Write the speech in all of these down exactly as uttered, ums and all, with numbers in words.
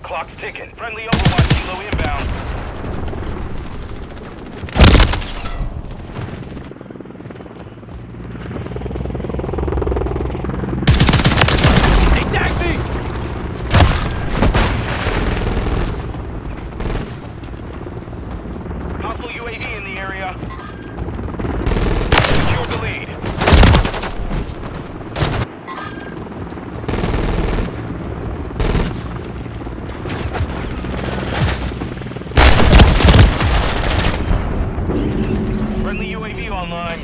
Clock's ticking. Friendly Overwatch Kilo inbound. They tagged me! Hostile U A V in the area. Secure the lead. Friendly U A V online.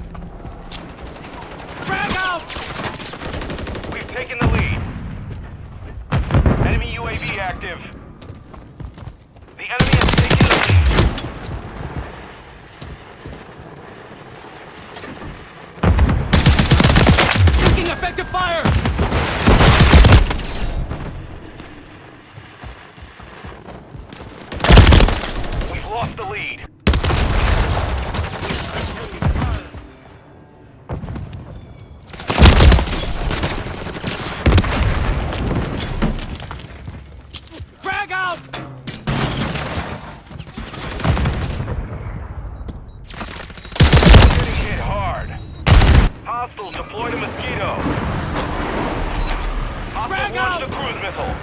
Frag out! We've taken the lead. Enemy U A V active. The enemy has taken the lead. Taking effective fire! We've lost the lead. Frag out! Getting hit hard. Hostiles deployed a Mosquito. Hostile Frag launched out! a cruise missile.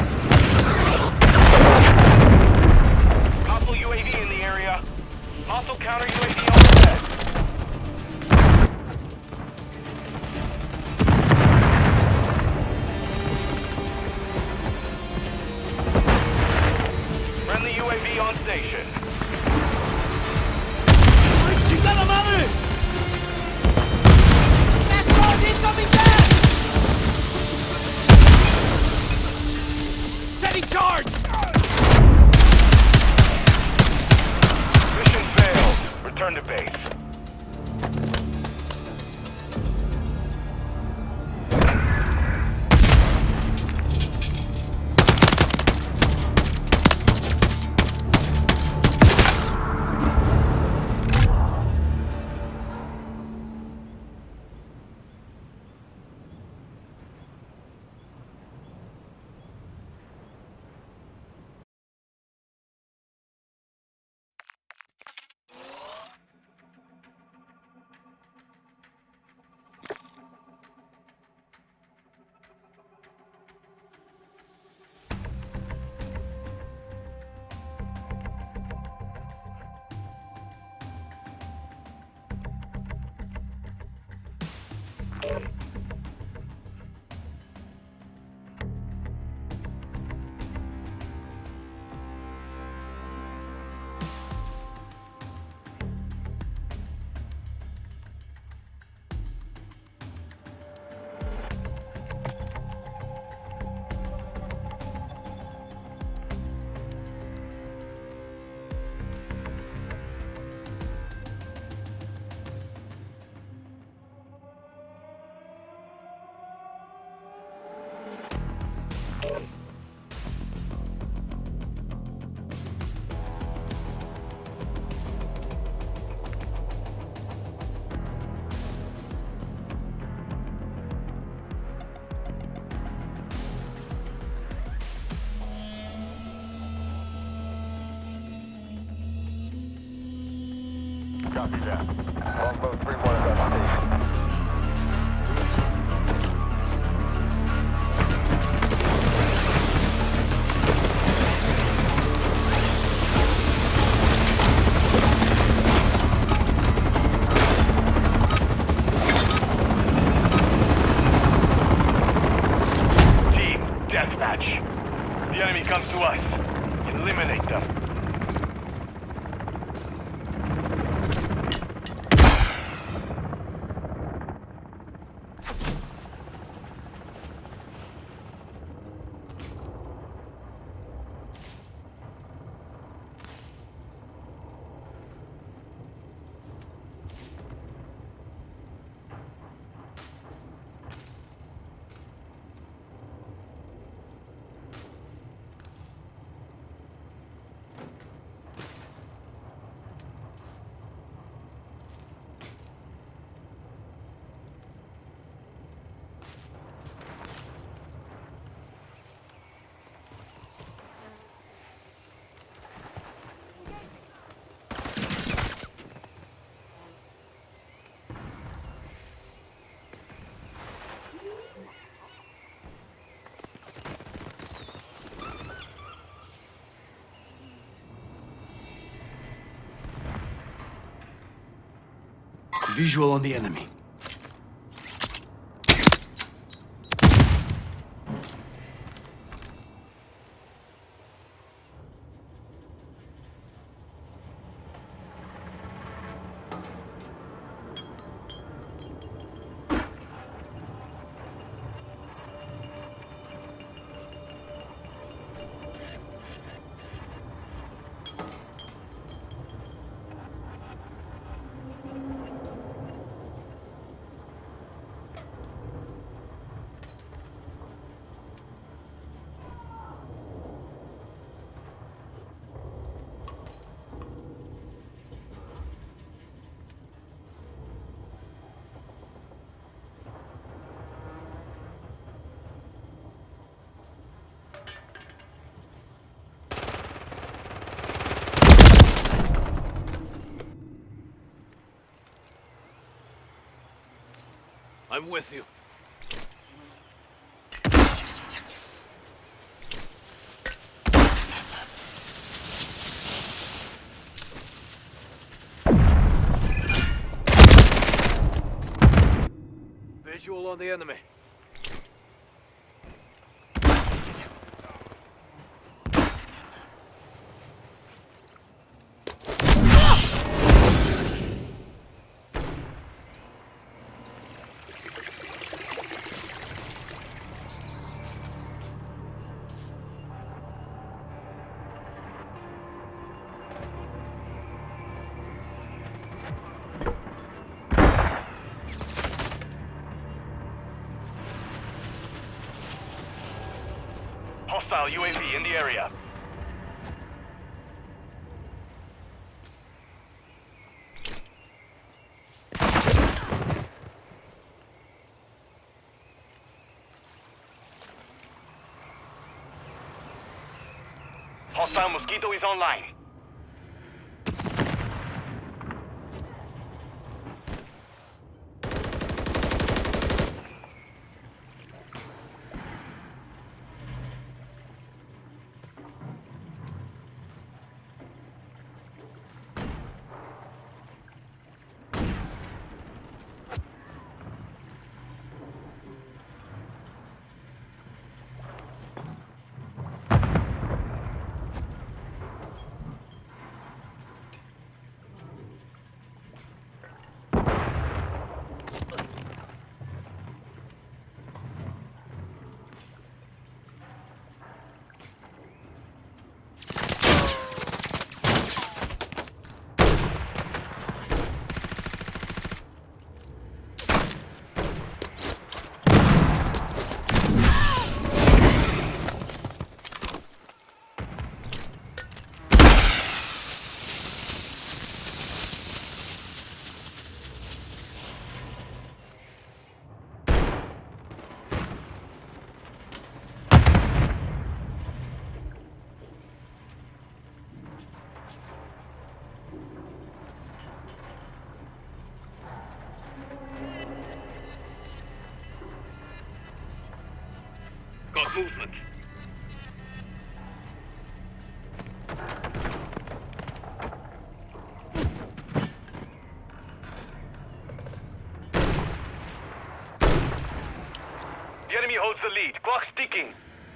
Hostile U A V in the area. Hostile counter U A V overhead. Friendly U A V on station. ¡Chingada madre! ¡Nestor, incoming gas! Setting charge! Mission failed. Return to base. Copy that. Longbow three one is on station. Team, deathmatch. The enemy comes to us. Eliminate them. Visual on the enemy. I'm with you. Visual on the enemy. Hostile U A V in the area. Hostile Mosquito is online. Got movement. The enemy holds the lead. Clock's ticking.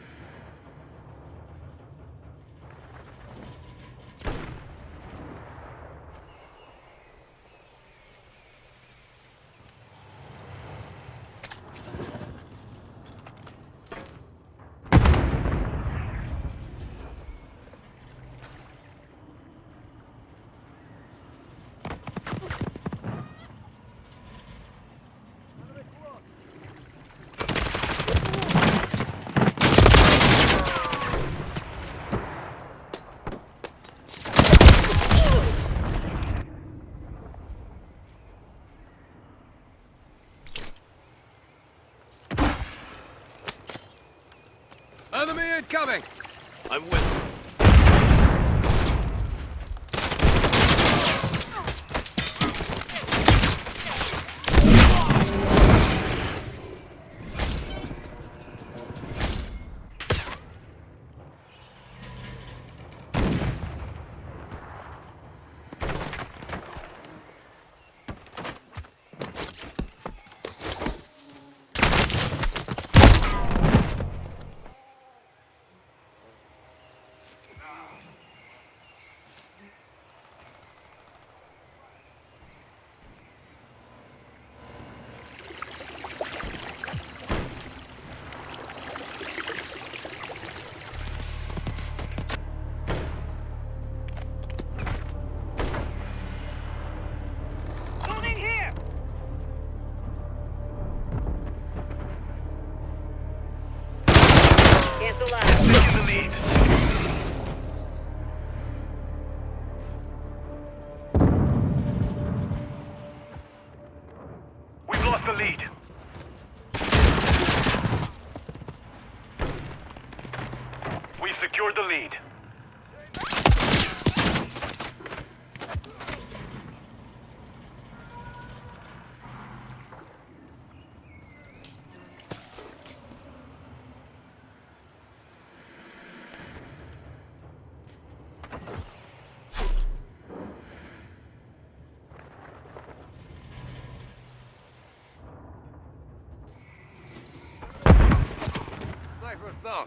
Enemy incoming! I'm with you. We've secured the lead. Sniper's down.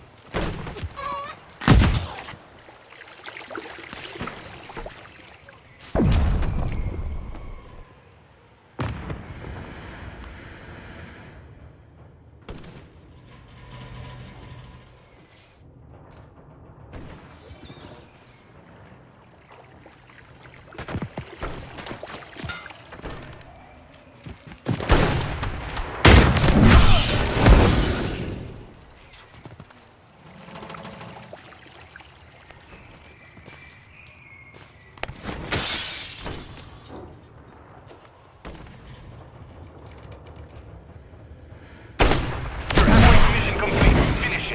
Mission complete. Finish it.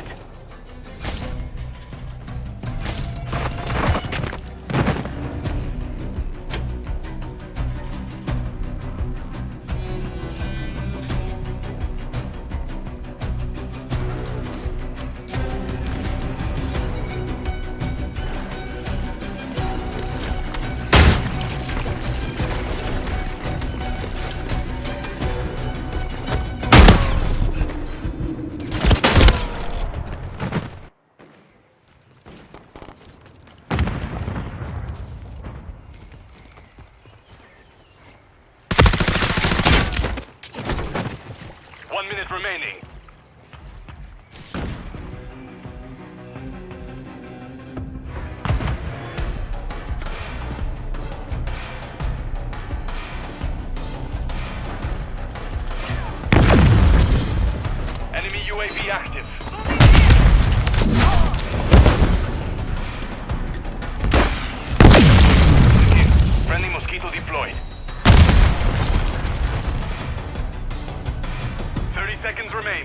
One minute remaining. Enemy U A V active. Friendly Mosquito deployed. thirty seconds remain.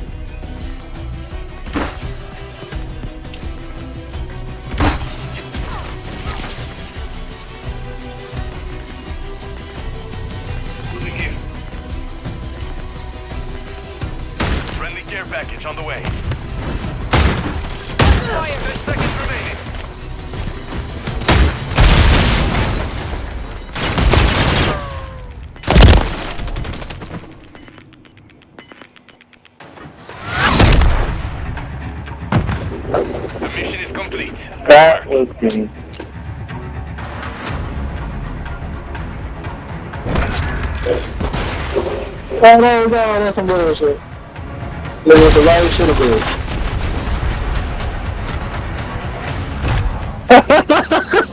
Moving in. Friendly care package on the way. ten seconds remaining. The mission is complete. That was good. Oh no, no, that's some bullshit. Look at the right shit of this.